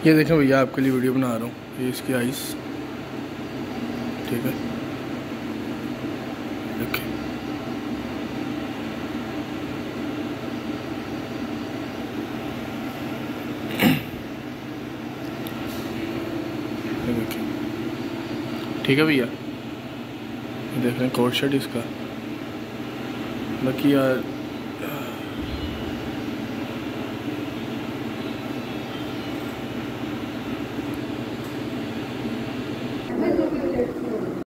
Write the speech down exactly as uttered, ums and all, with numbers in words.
ये देखें भैया, आपके लिए वीडियो बना रहा हूँ। ये इसकी आइस, ठीक है, देखिए देखिए, ठीक है भैया। ये देख रहे हैं कोट शर्ट इसका। बाकी यार